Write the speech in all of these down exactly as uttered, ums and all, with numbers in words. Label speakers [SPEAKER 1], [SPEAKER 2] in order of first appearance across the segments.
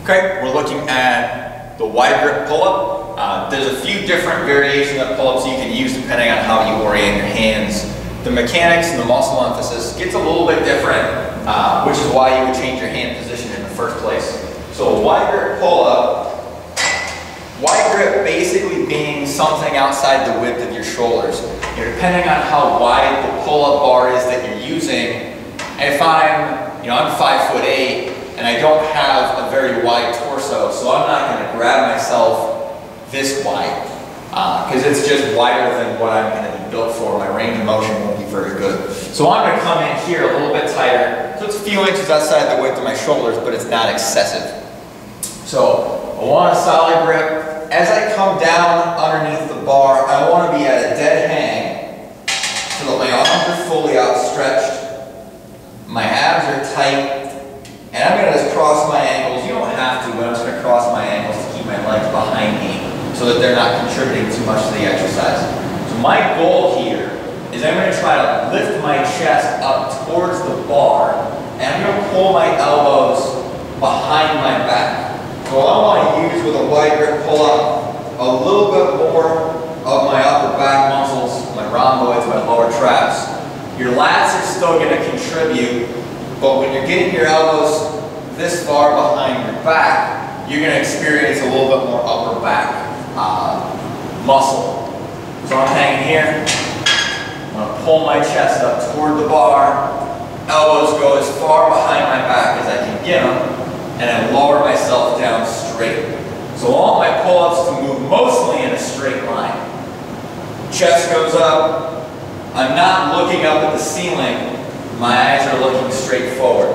[SPEAKER 1] Okay, we're looking at the wide grip pull-up. Uh, there's a few different variations of pull-ups you can use depending on how you orient your hands. The mechanics and the muscle emphasis gets a little bit different, uh, which is why you would change your hand position in the first place. So a wide grip pull-up, wide grip basically being something outside the width of your shoulders. You know, depending on how wide the pull-up bar is that you're using. If I'm, you know, I'm five foot eight and I don't have a very wide torso, so I'm not going to grab myself this wide because uh, it's just wider than what I'm going to be built for. My range of motion won't be very good. So I'm going to come in here a little bit tighter. So it's a few inches outside the width of my shoulders, but it's not excessive. So I want a solid grip. As I come down underneath the bar, I want to be at a dead hang so that my arms are fully outstretched, my abs are tight, and I'm going to just cross my ankles. You don't have to, but I'm just going to cross my ankles to keep my legs behind me so that they're not contributing too much to the exercise. So my goal here is I'm going to try to lift my chest up towards the bar, and I'm going to pull my elbows behind my back. So I want to use with a wide grip pull-up a little bit more of my upper back muscles, my rhomboids, my lower traps. Your lats are still going to contribute, but when you're getting your elbows this far behind your back, you're going to experience a little bit more upper back uh, muscle. So I'm hanging here. I'm going to pull my chest up toward the bar. Elbows go as far behind my back as I can get them, and I lower myself down straight. So I want my pull-ups to move mostly in a straight line. Chest goes up. I'm not looking up at the ceiling. My eyes are looking straight forward.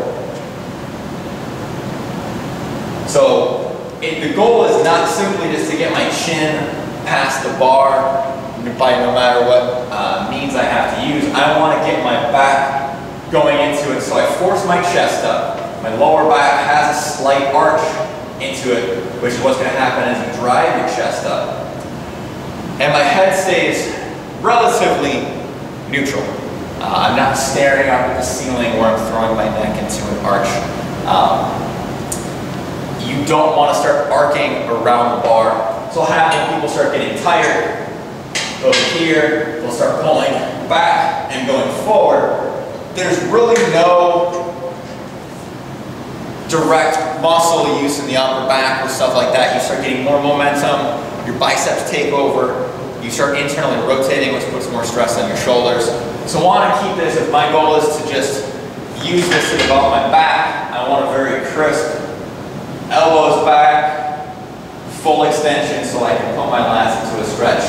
[SPEAKER 1] So it, the goal is not simply just to get my chin past the bar by no matter what uh, means I have to use. I want to get my back going into it, so I force my chest up. My lower back has a slight arch into it, which is what's going to happen as you drive your chest up. And my head stays relatively neutral. Uh, I'm not staring up at the ceiling where I'm throwing my neck into an arch. Um, you don't want to start arcing around the bar. So what happens when people start getting tired? Over here, they'll start pulling back and going forward. There's really no direct muscle use in the upper back or stuff like that. You start getting more momentum, your biceps take over, you start internally rotating, which puts more stress on your shoulders. So I want to keep this, if my goal is to just use this to develop my back, I want a very crisp elbows back, full extension so I can put my lats into a stretch,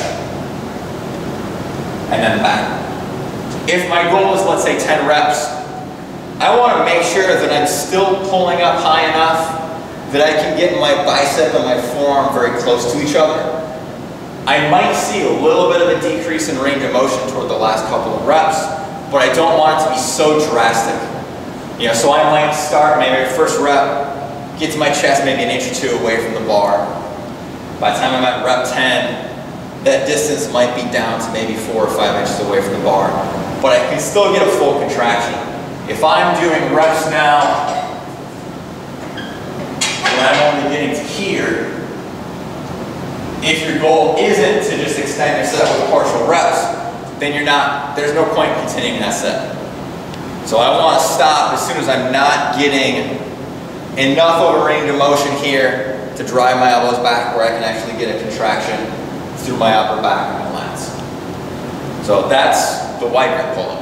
[SPEAKER 1] and then back. If my goal is, let's say, ten reps, I want to make sure that I'm still pulling up high enough that I can get my bicep and my forearm very close to each other. I might see a little bit of a decrease in range of motion toward the last couple of reps, but I don't want it to be so drastic. You know, so I might start maybe first rep, get to my chest maybe an inch or two away from the bar. By the time I'm at rep ten, that distance might be down to maybe four or five inches away from the bar, but I can still get a full contraction. If I'm doing reps now, and I'm only getting to here, if your goal isn't to just extend your set with partial reps, then you're not, there's no point in continuing that set. So I want to stop as soon as I'm not getting enough of a range of motion here to drive my elbows back where I can actually get a contraction through my upper back and my lats. So that's the wide grip pull-up.